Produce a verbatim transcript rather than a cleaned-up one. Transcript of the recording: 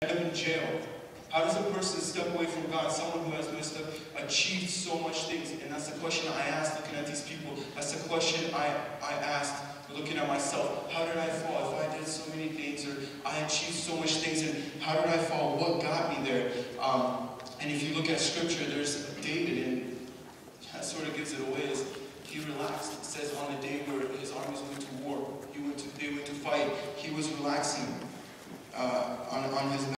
end up in jail? How does a person step away from God, someone who has messed up, achieved so much things? And that's the question I asked looking at these people. That's the question I, I asked looking at myself. How did I fall? If I did so many things, or I achieved so much things, and how did I fall? What got me there? Um, and if you look at Scripture, there's David, and that sort of gives it away.